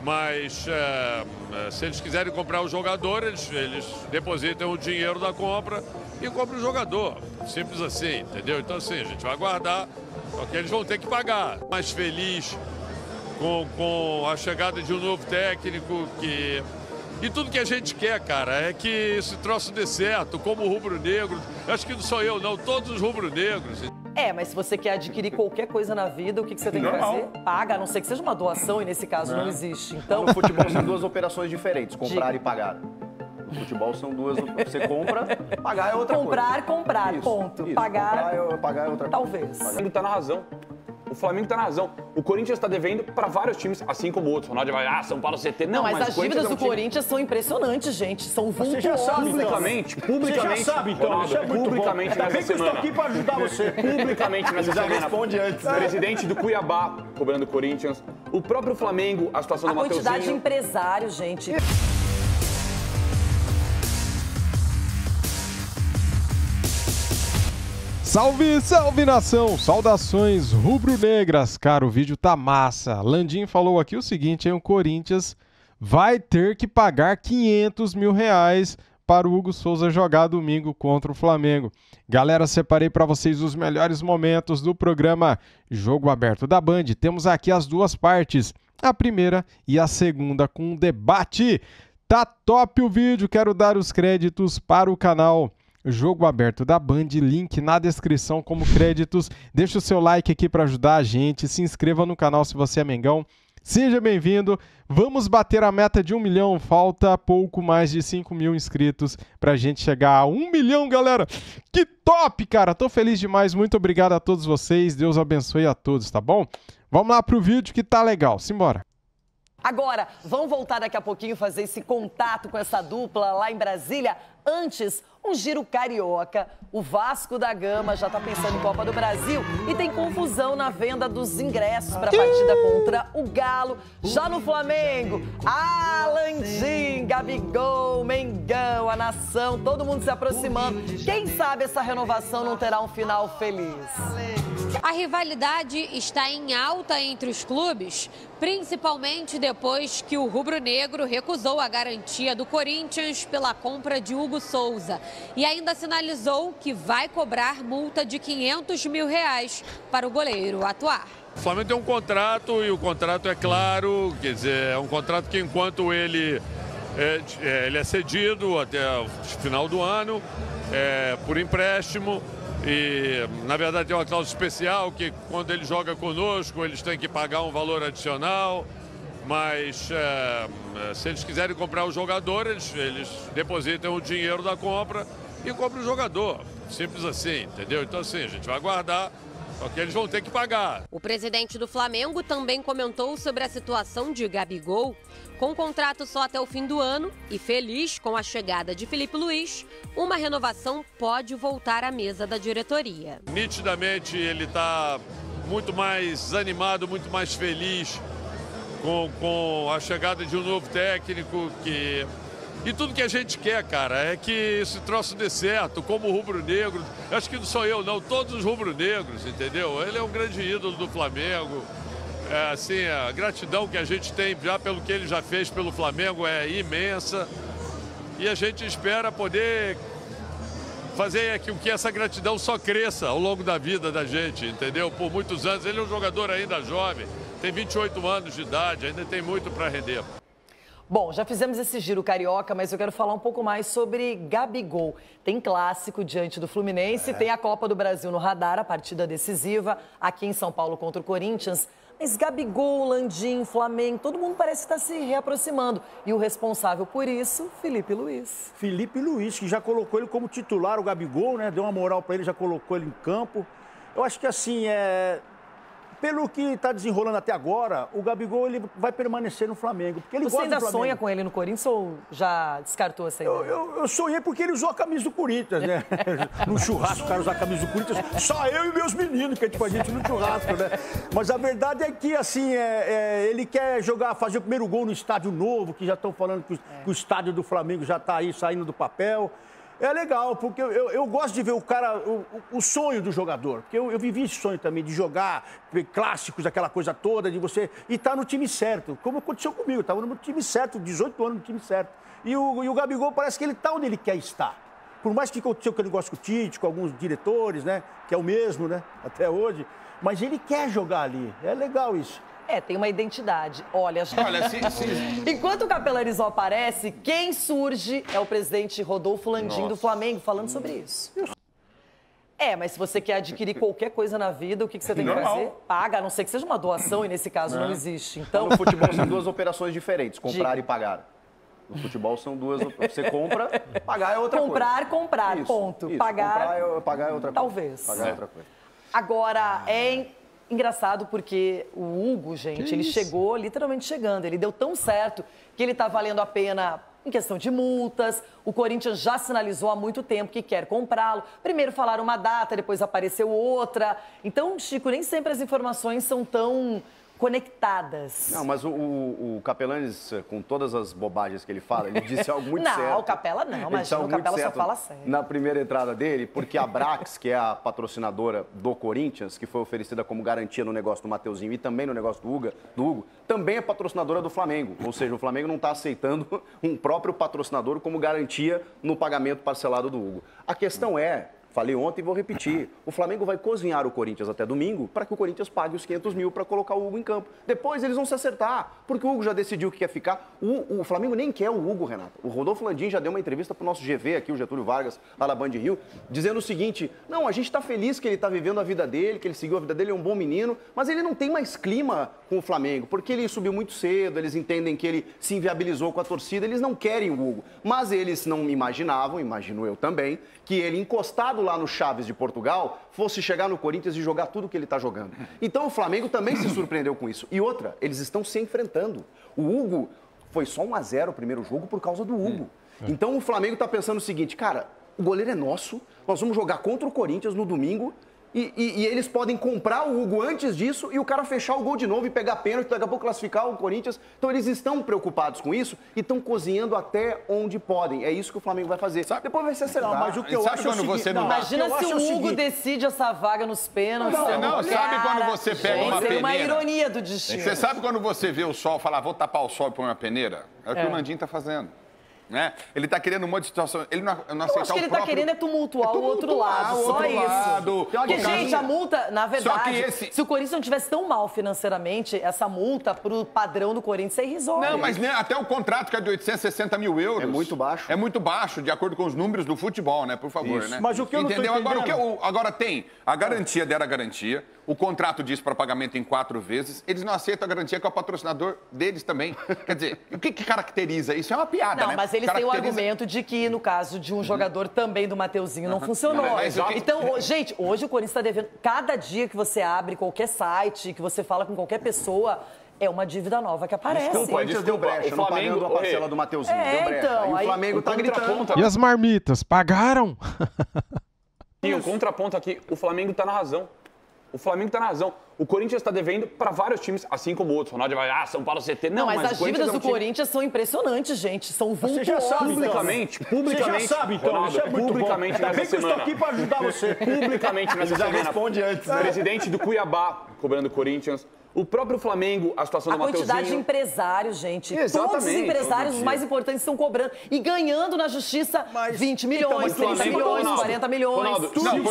Mas se eles quiserem comprar o jogador, eles depositam o dinheiro da compra e compram o jogador. Simples assim, entendeu? Então assim, a gente vai aguardar, porque eles vão ter que pagar. Mais feliz com a chegada de um novo técnico E tudo que a gente quer, cara, é que esse troço dê certo, como o rubro-negro. Acho que não sou eu, não, todos os rubro-negros. Mas se você quer adquirir qualquer coisa na vida, o que você tem que fazer? Paga, a não ser que seja uma doação, e nesse caso não existe. Então, no futebol são duas operações diferentes, comprar e pagar. No futebol são duas, você compra, pagar é outra coisa. Comprar, ponto. Isso. Pagar é outra coisa. Talvez. Ele tá na razão. O Flamengo tá na razão. O Corinthians tá devendo para vários times, assim como outros. O Ronaldo vai, São Paulo CT. Não, mas as dívidas do Corinthians são impressionantes, gente. São vultuosas. Você já sabe, publicamente. Você já sabe, então. Ronaldo, Isso é muito publicamente bom. nessa Bem que eu estou semana. aqui para ajudar você. Publicamente nessa Ele já semana. responde antes. O presidente do Cuiabá cobrando o Corinthians. O próprio Flamengo, a situação do Mateuzinho. A quantidade de empresários, gente. Salve, salve nação! Saudações rubro-negras, cara, o vídeo tá massa. Landim falou aqui o seguinte, hein, o Corinthians vai ter que pagar 500 mil reais para o Hugo Souza jogar domingo contra o Flamengo. Galera, separei para vocês os melhores momentos do programa Jogo Aberto da Band. Temos aqui as duas partes, a primeira e a segunda com um debate. Tá top o vídeo, quero dar os créditos para o canal Jogo Aberto da Band, link na descrição como créditos. Deixa o seu like aqui para ajudar a gente, se inscreva no canal se você é Mengão. Seja bem-vindo, vamos bater a meta de 1 milhão, falta pouco mais de 5 mil inscritos pra gente chegar a 1 milhão, galera. Que top, cara, tô feliz demais, muito obrigado a todos vocês, Deus abençoe a todos, tá bom? Vamos lá pro vídeo que tá legal, simbora. Agora, vamos voltar daqui a pouquinho fazer esse contato com essa dupla lá em Brasília. Antes, um giro carioca. O Vasco da Gama já tá pensando em Copa do Brasil e tem confusão na venda dos ingressos para a partida contra o Galo. Já no Flamengo, Landim, Gabigol, Mengão, a nação, todo mundo se aproximando. Quem sabe essa renovação não terá um final feliz? A rivalidade está em alta entre os clubes, principalmente depois que o rubro-negro recusou a garantia do Corinthians pela compra de Hugo Souza e ainda sinalizou que vai cobrar multa de 500 mil reais para o goleiro atuar. O Flamengo tem um contrato e o contrato é claro, quer dizer, é um contrato que enquanto ele é cedido até o final do ano, por empréstimo. E, na verdade, tem uma cláusula especial que, quando ele joga conosco, eles têm que pagar um valor adicional. Mas, se eles quiserem comprar o jogador, eles depositam o dinheiro da compra e compram o jogador. Simples assim, entendeu? Então, assim, a gente vai aguardar, porque eles vão ter que pagar. O presidente do Flamengo também comentou sobre a situação de Gabigol. Com contrato só até o fim do ano e feliz com a chegada de Filipe Luís, uma renovação pode voltar à mesa da diretoria. Nitidamente ele está muito mais animado, muito mais feliz com a chegada de um novo técnico. E tudo que a gente quer, cara, é que esse troço dê certo, como o rubro-negro. Acho que não sou eu, não, todos os rubro-negros, entendeu? Ele é um grande ídolo do Flamengo. Assim, a gratidão que a gente tem já pelo que ele já fez pelo Flamengo é imensa. E a gente espera poder fazer com que essa gratidão só cresça ao longo da vida da gente, entendeu? Por muitos anos. Ele é um jogador ainda jovem, tem 28 anos de idade, ainda tem muito para render. Bom, já fizemos esse giro carioca, mas eu quero falar um pouco mais sobre Gabigol. Tem clássico diante do Fluminense, tem a Copa do Brasil no radar, a partida decisiva aqui em São Paulo contra o Corinthians. Mas Gabigol, Landim, Flamengo, todo mundo parece estar se reaproximando. E o responsável por isso, Filipe Luís. Filipe Luís, que já colocou ele como titular, o Gabigol, né? Deu uma moral para ele, já colocou ele em campo. Eu acho que assim, pelo que está desenrolando até agora, o Gabigol ele vai permanecer no Flamengo. Porque ele Você gosta ainda do Flamengo. sonha com ele no Corinthians ou já descartou essa ideia? Eu sonhei porque ele usou a camisa do Corinthians, né? No churrasco, o cara usa a camisa do Corinthians. Só eu e meus meninos, que é tipo a gente no churrasco, né? Mas a verdade é que, assim, ele quer fazer o primeiro gol no estádio novo, que já estão falando que o estádio do Flamengo já está aí saindo do papel. É legal, porque eu gosto de ver o cara, o sonho do jogador. Porque eu vivi esse sonho também de jogar clássicos, aquela coisa toda, de você... E tá no time certo, como aconteceu comigo. Eu tava no time certo, 18 anos no time certo. E o Gabigol parece que ele tá onde ele quer estar. Por mais que aconteceu que ele gosta com o Tite, com alguns diretores, né? Que é o mesmo, né? Até hoje. Mas ele quer jogar ali. É legal isso. Tem uma identidade. Olha, enquanto o Capelarizou aparece, quem surge é o presidente Rodolfo Landim do Flamengo, falando sobre isso. Mas se você quer adquirir qualquer coisa na vida, o que você tem que fazer? Paga, a não ser que seja uma doação, e nesse caso não existe. Então, no futebol são duas operações diferentes, comprar e pagar. No futebol são duas, você compra, pagar é outra coisa. Comprar, isso, ponto. Isso. Pagar pagar é outra coisa. Talvez. Pagar é outra coisa. Agora, engraçado porque o Hugo, gente, ele chegou literalmente chegando. Ele deu tão certo que ele tá valendo a pena em questão de multas. O Corinthians já sinalizou há muito tempo que quer comprá-lo. Primeiro falaram uma data, depois apareceu outra. Então, Chico, nem sempre as informações são tão conectadas. Não, mas o Capelanes, com todas as bobagens que ele fala, ele disse algo muito certo. Não, o Capela não, imagina, o Capela só fala sério. Na primeira entrada dele, porque a Brax, que é a patrocinadora do Corinthians, que foi oferecida como garantia no negócio do Mateuzinho e também no negócio do Hugo, também é patrocinadora do Flamengo. Ou seja, o Flamengo não está aceitando um próprio patrocinador como garantia no pagamento parcelado do Hugo. A questão é... Falei ontem e vou repetir. O Flamengo vai cozinhar o Corinthians até domingo para que o Corinthians pague os 500 mil para colocar o Hugo em campo. Depois eles vão se acertar, porque o Hugo já decidiu que quer ficar. O Flamengo nem quer o Hugo, Renato. O Rodolfo Landim já deu uma entrevista para o nosso GV aqui, o Getúlio Vargas, lá na Band Rio, dizendo o seguinte, não, a gente está feliz que ele está vivendo a vida dele, que ele seguiu a vida dele, é um bom menino, mas ele não tem mais clima com o Flamengo, porque ele subiu muito cedo, eles entendem que ele se inviabilizou com a torcida, eles não querem o Hugo. Mas eles não imaginavam, imagino eu também, que ele encostado lá no Chaves de Portugal fosse chegar no Corinthians e jogar tudo que ele está jogando. Então o Flamengo também se surpreendeu com isso. E outra, eles estão se enfrentando. O Hugo foi só 1-0 o primeiro jogo por causa do Hugo. Então o Flamengo está pensando o seguinte, cara, o goleiro é nosso, nós vamos jogar contra o Corinthians no domingo e eles podem comprar o Hugo antes disso e o cara fechar o gol de novo e pegar pênalti, daqui a pouco classificar o Corinthians. Então eles estão preocupados com isso e estão cozinhando até onde podem. É isso que o Flamengo vai fazer. Depois vai se acertar. Não, mas o que eu acho quando você não... Imagina se o Hugo decide essa vaga nos pênaltis. Não, sabe quando você pega uma peneira? É uma ironia do destino. Você sabe quando você vê o sol e fala, vou tapar o sol e pôr uma peneira? É o que o Landim está fazendo. Né? Ele está querendo um monte de situação. Ele não aceitar o próprio... Eu acho que ele está querendo tumultuar o outro lado, só isso. Porque, gente, a multa, na verdade, se o Corinthians não tivesse tão mal financeiramente, essa multa pro padrão do Corinthians é irrisória. Não, mas né, até o contrato que é de 860 mil euros... É muito baixo. É muito baixo, de acordo com os números do futebol, né? Por favor, isso. Né? Mas o que eu não tô entendendo... Agora tem a garantia dera garantia, o contrato diz para pagamento em 4 vezes, eles não aceitam a garantia que é o patrocinador deles também. Quer dizer, o que caracteriza? Isso é uma piada, não, né? Mas eles têm o argumento de que, no caso de um jogador também do Mateuzinho, não funcionou. Então, gente, hoje o Corinthians está devendo... Cada dia que você abre qualquer site, que você fala com qualquer pessoa... É uma dívida nova que aparece. O Corinthians deu brecha, não pagando a parcela do Mateuzinho. Deu brecha. Então, aí o Flamengo tá gritando. E as marmitas, pagaram? E o contraponto aqui, o Flamengo tá na razão. O Flamengo tá na razão. O Corinthians está devendo para vários times, assim como outros. O Ronaldo vai, São Paulo CT. Não, mas as dívidas do Corinthians são impressionantes, gente. São vultuosas. Você já sabe, publicamente. Você já sabe, então. Ronaldo, isso é muito publicamente bom. nessa semana. Eu estou aqui para ajudar você. Publicamente nessa semana. Já responde antes. O presidente do Cuiabá cobrando o Corinthians. O próprio Flamengo, a situação do Mateuzinho. A quantidade de empresários, gente. Exatamente. Todos os empresários, os mais importantes, estão cobrando. E ganhando na justiça 20 milhões, 30 milhões, 40 milhões. Ronaldo,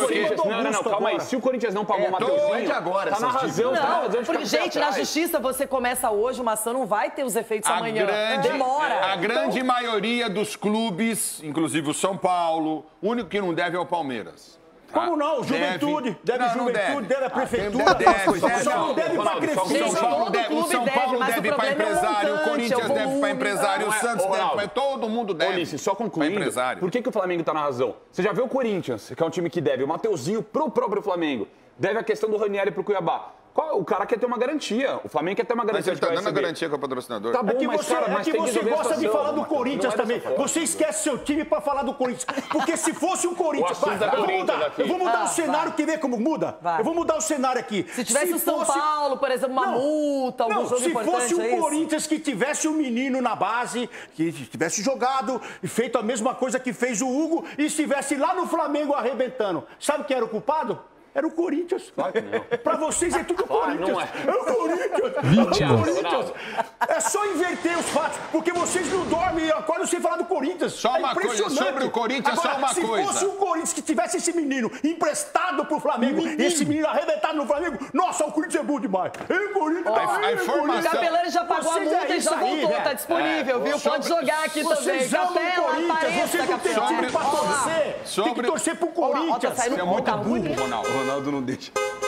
calma aí. Se o Corinthians não pagou o Mateuzinho, agora, tá na razão. Porque, gente, na justiça você começa hoje, uma ação não vai ter os efeitos amanhã. Demora. A grande maioria dos clubes, inclusive o São Paulo, o único que não deve é o Palmeiras. Como não? Juventude, deve Juventude, deve a Prefeitura. Só não deve para crescer. O São Paulo deve para empresário, o Corinthians deve para empresário, o Santos deve para... Todo mundo deve. Ulisses, só concluindo, por que o Flamengo está na razão? Você já vê o Corinthians, que é um time que deve o Mateuzinho pro próprio Flamengo, deve a questão do Ranieri pro Cuiabá. O cara quer ter uma garantia. O Flamengo quer ter uma garantia. Mas ele tá dando a garantia com o patrocinador. Tá bom, É que mas, você, cara, mas tem que você resolver a gosta de situação, falar do Corinthians também. Você esquece seu time pra falar do Corinthians. Porque se fosse o Corinthians... O assunto é Corinthians aqui. Eu vou mudar o cenário, quer ver como muda? Vai. Eu vou mudar o cenário aqui. Se tivesse o São Paulo, por exemplo, uma multa, algum jogo se importante, fosse é o isso? Corinthians que tivesse um menino na base, que tivesse jogado e feito a mesma coisa que fez o Hugo e estivesse lá no Flamengo arrebentando, sabe quem era o culpado? Era o Corinthians. Claro que não. Pra vocês é tudo Corinthians. não é. o Corinthians. Vítimas. É o Corinthians. É só inverter os fatos, porque vocês não dormem e acordam sem falar do Corinthians. Só uma coisa, sobre o Corinthians, Agora, só uma coisa. Se fosse o Corinthians que tivesse esse menino emprestado pro Flamengo, esse menino arrebentado no Flamengo, nossa, o Corinthians é bom demais. O Corinthians, A informação- O Capelani já pagou a Vocês multa é e já isso aí, voltou, velho. tá disponível, viu? Pode jogar aqui também. Vocês amam o Capela, Corinthians, apareça, vocês não têm Capela. time pra torcer. Tem que torcer pro Ó, tá Corinthians. saindo Você é pouco, muito tá ruim. burro, Ronaldo. O Ronaldo não deixa.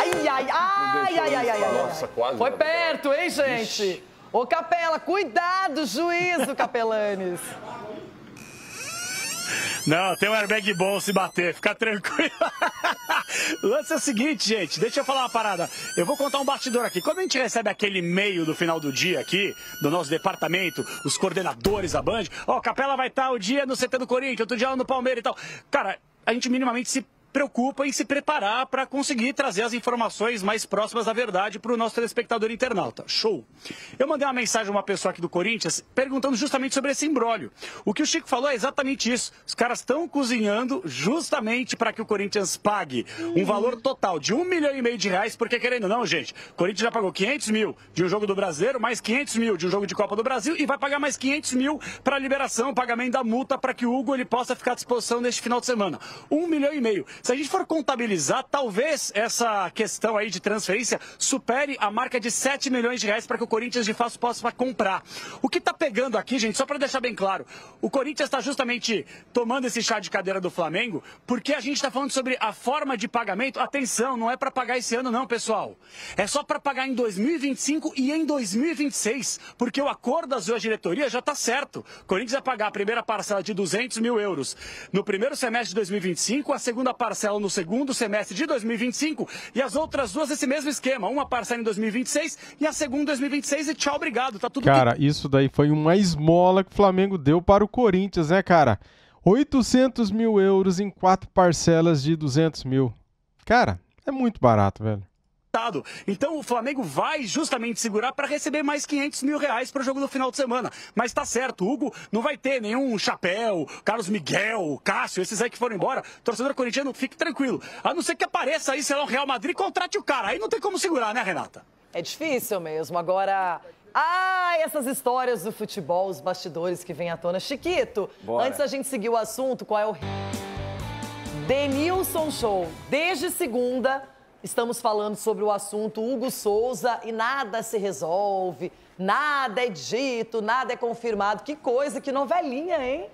Ai. Nossa, quase. Foi perto, hein, gente? Ô, Capela, cuidado, juízo, Capelanes. Não, tem um airbag bom se bater, fica tranquilo. O lance é o seguinte, gente, deixa eu falar uma parada. Eu vou contar um bastidor aqui. Quando a gente recebe aquele e-mail do final do dia aqui, do nosso departamento, os coordenadores da Band, ó, Capela vai estar o dia no CT do Corinthians, outro dia lá no Palmeiras e tal. Cara, a gente minimamente se preocupa em se preparar para conseguir trazer as informações mais próximas da verdade para o nosso telespectador internauta. Show! Eu mandei uma mensagem a uma pessoa aqui do Corinthians perguntando justamente sobre esse imbróglio. O que o Chico falou é exatamente isso. Os caras estão cozinhando justamente para que o Corinthians pague um valor total de R$1,5 milhão, porque querendo ou não, gente, o Corinthians já pagou 500 mil de um jogo do Brasileiro, mais 500 mil de um jogo de Copa do Brasil e vai pagar mais 500 mil para a liberação, pagamento da multa para que o Hugo ele possa ficar à disposição neste final de semana. R$1,5 milhão. Se a gente for contabilizar, talvez essa questão aí de transferência supere a marca de R$7 milhões para que o Corinthians de fato possa comprar. O que está pegando aqui, gente, só para deixar bem claro, o Corinthians está justamente tomando esse chá de cadeira do Flamengo porque a gente está falando sobre a forma de pagamento. Atenção, não é para pagar esse ano não, pessoal. É só para pagar em 2025 e em 2026, porque o acordo das duas diretorias já está certo. O Corinthians vai pagar a primeira parcela de €200 mil no primeiro semestre de 2025, a segunda parcela no segundo semestre de 2025 e as outras duas nesse mesmo esquema. Uma parcela em 2026 e a segunda em 2026 e tchau, obrigado. Tá tudo Cara, isso daí foi uma esmola que o Flamengo deu para o Corinthians, né, cara? €800 mil em 4 parcelas de 200 mil. Cara, é muito barato, velho. Então o Flamengo vai justamente segurar para receber mais R$500 mil para o jogo do final de semana. Mas tá certo, o Hugo não vai ter nenhum Chapéu, Carlos Miguel, Cássio, esses aí que foram embora. Torcedor corintiano, fique tranquilo. A não ser que apareça aí, sei lá, o Real Madrid e contrate o cara. Aí não tem como segurar, né, Renata? É difícil mesmo. Agora, essas histórias do futebol, os bastidores que vêm à tona. Chiquito, antes da gente seguir o assunto, qual é o... Denilson Show. Desde segunda... Estamos falando sobre o assunto Hugo Souza e nada se resolve, nada é dito, nada é confirmado. Que coisa, que novelinha, hein?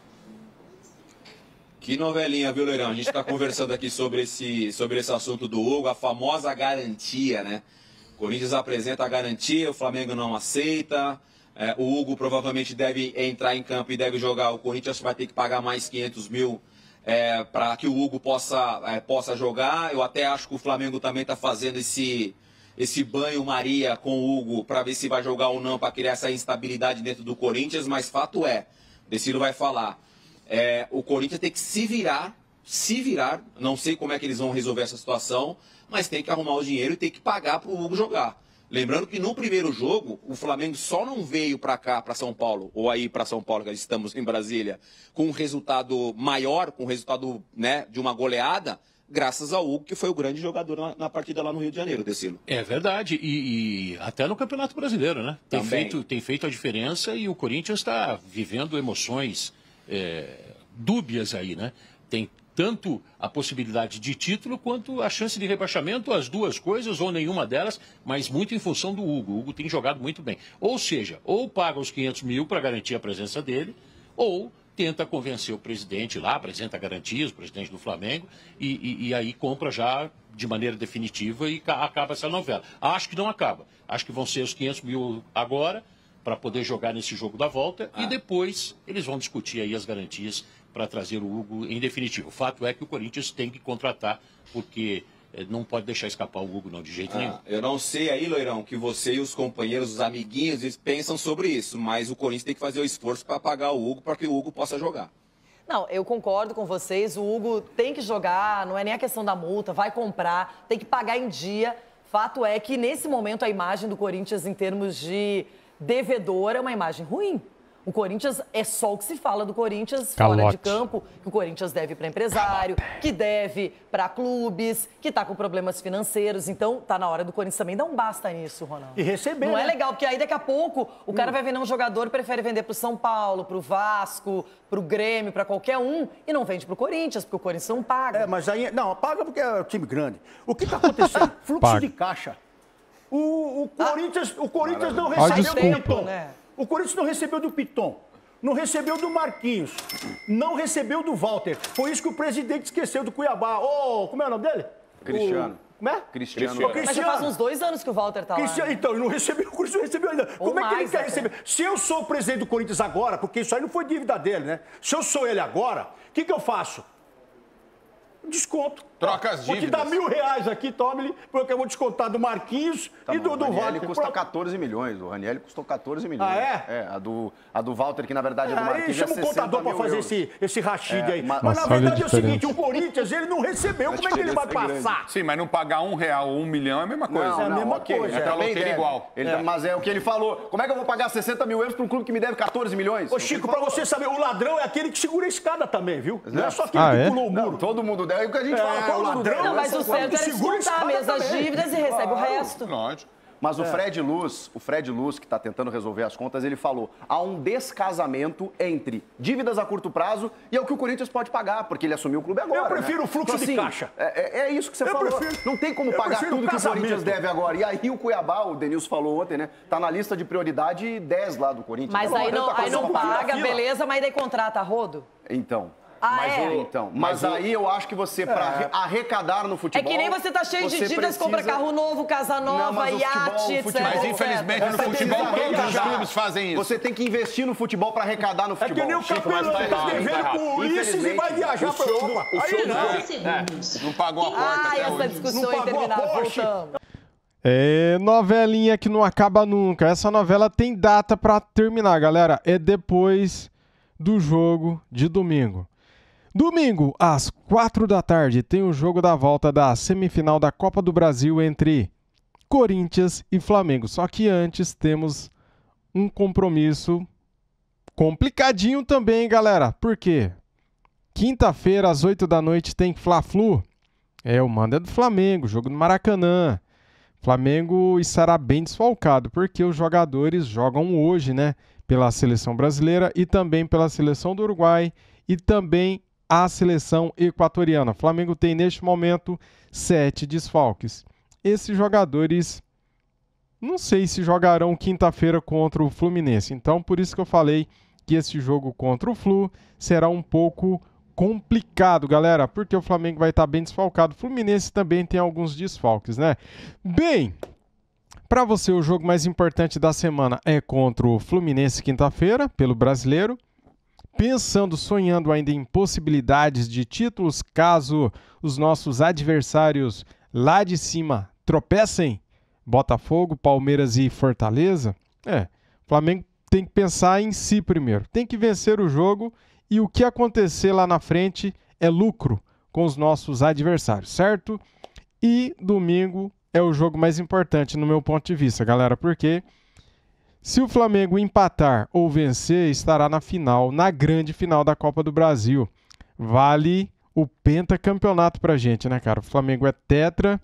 Que novelinha, viu, Leirão? A gente está conversando aqui sobre esse assunto do Hugo, a famosa garantia, né? O Corinthians apresenta a garantia, o Flamengo não aceita. O Hugo provavelmente deve entrar em campo e deve jogar. O Corinthians vai ter que pagar mais 500 mil para que o Hugo possa jogar. Eu até acho que o Flamengo também está fazendo esse banho-maria com o Hugo para ver se vai jogar ou não, para criar essa instabilidade dentro do Corinthians, mas fato é, Decilo vai falar, o Corinthians tem que se virar, não sei como é que eles vão resolver essa situação, mas tem que arrumar o dinheiro e tem que pagar para o Hugo jogar. Lembrando que no primeiro jogo, o Flamengo só não veio para cá, para São Paulo, ou aí para São Paulo, que estamos em Brasília, com um resultado maior, com um resultado, né, de uma goleada, graças ao Hugo, que foi o grande jogador na partida lá no Rio de Janeiro, Decilo. É verdade, e até no Campeonato Brasileiro, né? Tem feito a diferença e o Corinthians está vivendo emoções dúbias aí, né? Tem tanto a possibilidade de título quanto a chance de rebaixamento, as duas coisas, ou nenhuma delas, mas muito em função do Hugo. O Hugo tem jogado muito bem. Ou seja, ou paga os 500 mil para garantir a presença dele, ou tenta convencer o presidente lá, apresenta garantias, o presidente do Flamengo, e aí compra já de maneira definitiva e acaba essa novela. Acho que não acaba. Acho que vão ser os 500 mil agora, para poder jogar nesse jogo da volta, e depois eles vão discutir aí as garantias para trazer o Hugo em definitivo. O fato é que o Corinthians tem que contratar, porque não pode deixar escapar o Hugo, não, de jeito nenhum. Eu não sei aí, Loirão, que você e os companheiros, os amiguinhos, eles pensam sobre isso, mas o Corinthians tem que fazer o esforço para pagar o Hugo para que o Hugo possa jogar. Não, eu concordo com vocês, o Hugo tem que jogar, não é nem a questão da multa, vai comprar, tem que pagar em dia. Fato é que, nesse momento, a imagem do Corinthians, em termos de devedor, é uma imagem ruim. O Corinthians, é só o que se fala do Corinthians fora de campo, que o Corinthians deve para empresário, que deve para clubes, que está com problemas financeiros. Então, tá na hora do Corinthians também dar um basta nisso, Ronaldo. E receber, Não né? é legal, porque aí daqui a pouco o cara vai vender um jogador, prefere vender pro São Paulo, pro Vasco, pro Grêmio, para qualquer um, e não vende pro Corinthians, porque o Corinthians não paga. Mas aí, não, paga porque é um time grande. O que está acontecendo? Fluxo de caixa. O Corinthians não recebeu do Piton. O Corinthians não recebeu do Piton. Não recebeu do Marquinhos. Não recebeu do Walter. Foi isso que o presidente esqueceu do Cuiabá. Como é o nome dele? Cristiano. Como é? Cristiano. Mas já faz uns 2 anos que o Walter tá lá. Então, ele não recebeu, o Corinthians não recebeu ainda. Como é que ele quer receber? Se eu sou o presidente do Corinthians agora, porque isso aí não foi dívida dele, né? Se eu sou ele agora, o que eu faço? Desconto. Troca as dívidas. Vou te dar R$1.000 aqui, tome-lhe, porque eu vou descontar do Marquinhos e do Walter. O Ranieri custa 14 milhões. O Ranieri custou 14 milhões. Ah, é? A do Walter, que na verdade é do Marquinhos, chama o contador para fazer esse rachide aí. Mas Nossa, na verdade é o seguinte, o Corinthians, ele não recebeu, como é que ele vai passar? Sim, mas não pagar R$1 ou 1 milhão é a mesma coisa. Não, é a mesma coisa. É pra loteria igual. Mas é o que ele falou. Como é que eu vou pagar 60 mil euros para um clube que me deve 14 milhões? Ô, Chico, para você saber, o ladrão é aquele que segura a escada também, viu? Não é só aquele que pulou o muro. Todo mundo deve. É o que a gente fala. O ladrão. Não, mas o certo é descontar mesmo as dívidas e recebe o resto. Lógico. Mas o Fred Luz, que está tentando resolver as contas, ele falou: há um descasamento entre dívidas a curto prazo e é o que o Corinthians pode pagar, porque ele assumiu o clube agora. Eu prefiro o fluxo de caixa. É isso que você falou. Não tem como pagar tudo que o Corinthians deve agora. E aí o Cuiabá, o Denilson falou ontem, né? Tá na lista de prioridade 10 lá do Corinthians. Mas aí não paga, beleza, mas daí contrata a rodo? Então. Mas aí eu acho que você, para arrecadar no futebol... É que nem você tá cheio de dívidas, compra carro novo, casa nova, iate, etc. Mas infelizmente no futebol todos os clubes fazem isso. Você tem que investir no futebol para arrecadar no futebol. É que nem o Capelão tá devendo com o Ulisses e vai viajar para Europa. Aí não pagou a porta até essa hoje. discussão é interminável, voltamos. É novelinha que não acaba nunca. Essa novela tem data para terminar, galera. É depois do jogo de domingo. Domingo, às 4 da tarde, tem o jogo da volta da semifinal da Copa do Brasil entre Corinthians e Flamengo. Só que antes temos um compromisso complicadinho também, galera. Por quê? Quinta-feira, às 8 da noite, tem Fla-Flu. O mando é do Flamengo, jogo no Maracanã. Flamengo estará bem desfalcado, porque os jogadores jogam hoje, né? Pela seleção brasileira e também pela seleção do Uruguai e também a seleção equatoriana. O Flamengo tem, neste momento, 7 desfalques. Esses jogadores, não sei se jogarão quinta-feira contra o Fluminense. Então, por isso que eu falei que esse jogo contra o Flu será um pouco complicado, galera, porque o Flamengo vai estar bem desfalcado. O Fluminense também tem alguns desfalques, né? Bem, para você, o jogo mais importante da semana é contra o Fluminense quinta-feira, pelo Brasileiro. Pensando, sonhando ainda em possibilidades de títulos, caso os nossos adversários lá de cima tropecem, Botafogo, Palmeiras e Fortaleza, o Flamengo tem que pensar em si primeiro. Tem que vencer o jogo e o que acontecer lá na frente é lucro com os nossos adversários, certo? E domingo é o jogo mais importante no meu ponto de vista, galera, porque se o Flamengo empatar ou vencer, estará na final, na grande final da Copa do Brasil. Vale o pentacampeonato pra gente, né, cara? O Flamengo é tetra.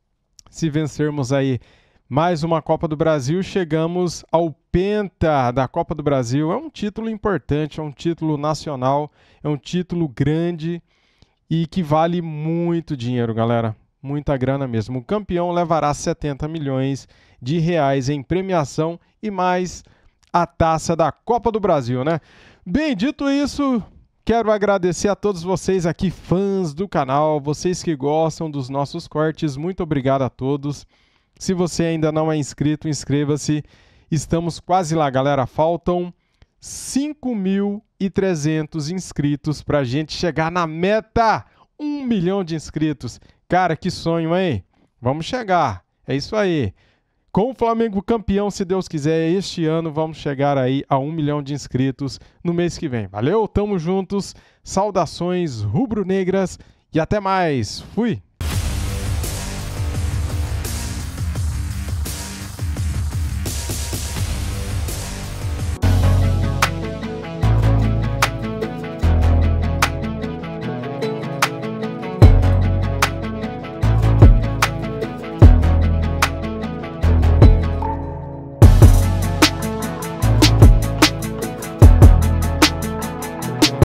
Se vencermos aí mais uma Copa do Brasil, chegamos ao penta da Copa do Brasil. É um título importante, é um título nacional, é um título grande e que vale muito dinheiro, galera. Muita grana mesmo. O campeão levará 70 milhões de reais em premiação e mais a taça da Copa do Brasil, né? Bem, dito isso, quero agradecer a todos vocês aqui, fãs do canal, vocês que gostam dos nossos cortes, muito obrigado a todos. Se você ainda não é inscrito, inscreva-se. Estamos quase lá, galera. Faltam 5.300 inscritos para a gente chegar na meta 1 milhão de inscritos. Cara, que sonho, hein? Vamos chegar. É isso aí. Com o Flamengo campeão, se Deus quiser, este ano vamos chegar aí a 1 milhão de inscritos no mês que vem. Valeu, tamo juntos. Saudações rubro-negras e até mais. Fui!